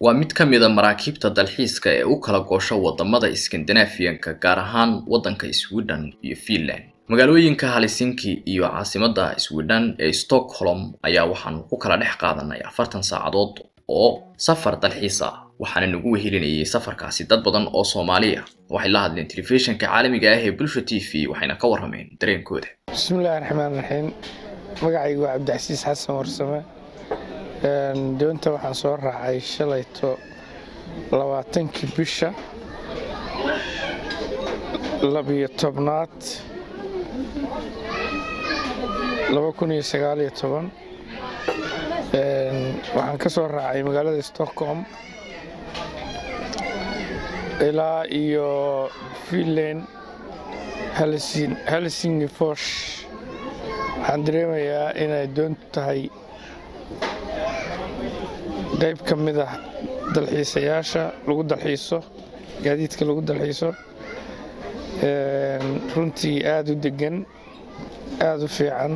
waa mid ka mid ah maraakiibta dalxiiska ee u kala goosha wadamada Scandinavian-ka gaar ahaan wadanka Sweden iyo Finland. magaalooyinka Helsinki iyo caasimadda Sweden ee Stockholm ayaa waxaan ku kala dhex qaadanay 40 saacadood oo safar dalxiis ah. waxaan nagu wehelinayay safarkaasi dad badan oo Soomaali ah. waxay la hadleen telefishinka caalamiga ah ee Bulsho TV waxayna ka warrameen dareenkooda. Bismillahir Rahmanir Rahiim. magacaygu waa Cabdicasiis Xasan Warsame. doonta waxaan soo raacay shalayto 20 bisha 12 2019 waxaan ka soo raacay magaalada Stockholm ilaa iyo Finland Helsingfors. waxaan dareemayaa inay doontu tahay qayb ka mid ah dalxiisayaasha lagu dalxiiso gaadiidka lagu dalxiiso runtii aad u degan aad u fiican.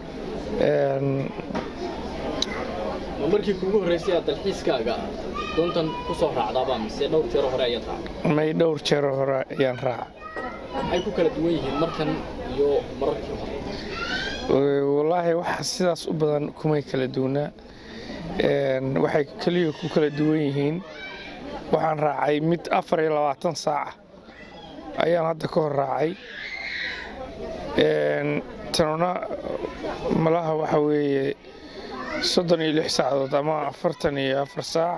markii kuugu horeysay dalxiiskaaga doontan ku soo raacdaaba mise dhowr jeer hore ayaad raacday? may dhowr jeer hore ayaan raacay. waxay ku kala duwan yihiin markan iyo mararkii hore? wallaahi waxa sidaas u badan kumay kala duwanaa. waxay kaliya ku kala duwan yihiin waxaan raacay mid 24 saac ayaan hadda ka hor raacay. tanuna malaha waxa weeye 36 saacadood ama 44 saac.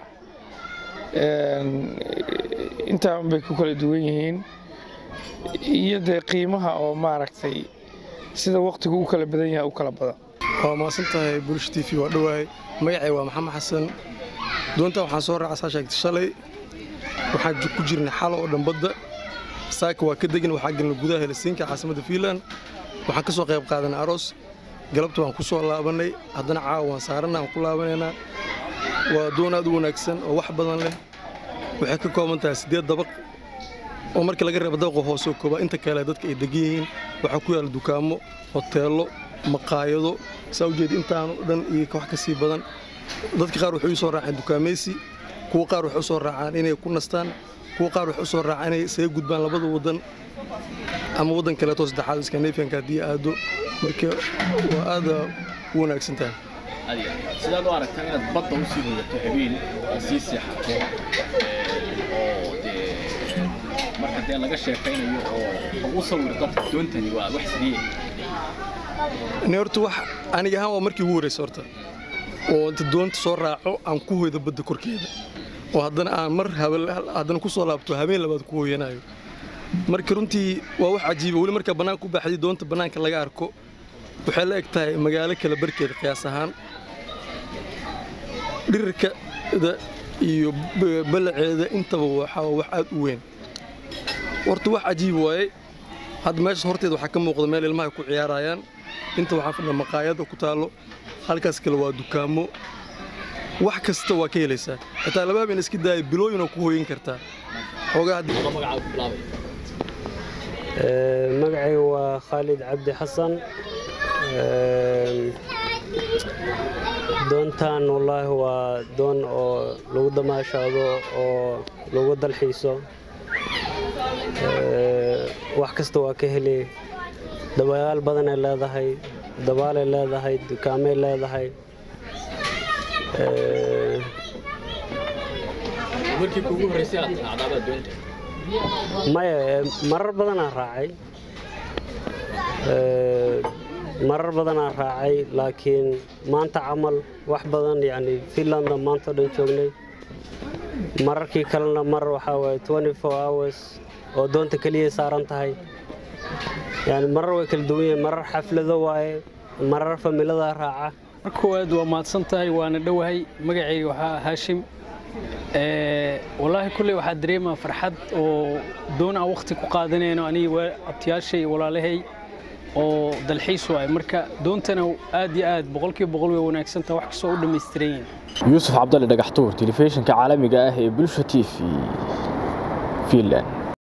intaan bay ku kala duwan yihiin iyo qiimaha oo maaragtay sida waqtigu u kala badan yahay u kala badan. waa maasantahay Bulsho TV waa dhawaay. magacay waa Maxamed Xasan. doonta waxaan soo raacay saashaagti shalay waxaan ku jirnay xalo oo dhanbada saaka waa ka degan waxaan galnay gudaha Helsinki caasimadda Finland. waxaan ka soo qayb qaadanay aroos galabta waan ku soo laabanay haddana caawa waan saaranaa aan ku laabanaynaa. waa doon aad u wanaagsan oo wax badan leh. waxay ka kooban tahay 8 dabaq oo markii laga reebo dabaqa hoose oo kooba inta kale dadka ay degan yihiin. waxaa ku yaal dukaamo hoteelo maqaayado soo jeed intaan dhan iyo wax ka sii badan. dadka qaar waxay soo raaceen dukaamaysi kuwa qaar waxay soo raacaan inay ku nastaan kuwa qaar waxay soo raacaan inay isaga gudbaan labada wadan ama wadan kale toos dhaxal Scandinavian-ka hadii aado. marka waa aad u wanaagsan tahay. sidaad u aragtaa inaad badda u sii wadato habeen sii seexato oo marka laga sheekaynayo oo u sawir dadka doontani waa wax sidii neertu wax aniga ahaan waa markii ugu horeysay horta oo inta doonta soo raaco aan ku hoydo badda korkeeda oo haddana aan mar haddana ku soo laabto habeen labaad ku hoyanayo. marka runtii waa wax cajiib wali marka banaanka u baxday doonta banaanka laga arko waxay la egtahay magaalo kala barkeeda qiyaas ahaan dhirka iyo balaceeda intaba waxa wax aad u weyn. horta wax cajiib waaye. hadda meesha horteeda waxaa ka muuqda meel ilmaha ku ciyaarayaan. inta waxaa fadhiya maqaayad ku taalo halkaas kale waa dukaamo wax kasta waa ka helaysaa. xitaa laba habeen iska daay bilooyin oo ku hooyin kartaa. xogaa magacaaga ku bilaabay? magacay waa Khalid Cabdi Xasan. doontan wallahi waa doon oo lagu damaashado oo lagu dalxiiso. wax kasta waa ka helay. dabaal badan ay leedahay dabaal ay leedahay dukaamay leedahay. markii kuugu horeysay aad raacdaaba doonta? maya marar badan aan raacay. marar badan aan raacay laakiin maanta camal wax badan yani Finland maanta dhan joognay. mararkii kalena mar waxa way 24 hours oo doonta kaliya saaran tahay. يعني مرة وكل دوية مرة حفلة واي مرة فميلة راعة. كواد وماتسنتاي وأنا دوهي مجاعي هاشم. والله كل واحد دريمة فرحت ودون وقتك وقادنين وأني وأبتياشي ولا لهي ودلحيس واي مركا دونتنا وآد بقولك بقولي وناكسنتا وحكي صور مسترين. يوسف عبد الله دقحتور تلفزيون كعالمي جاه بلشة تي في فينلاند.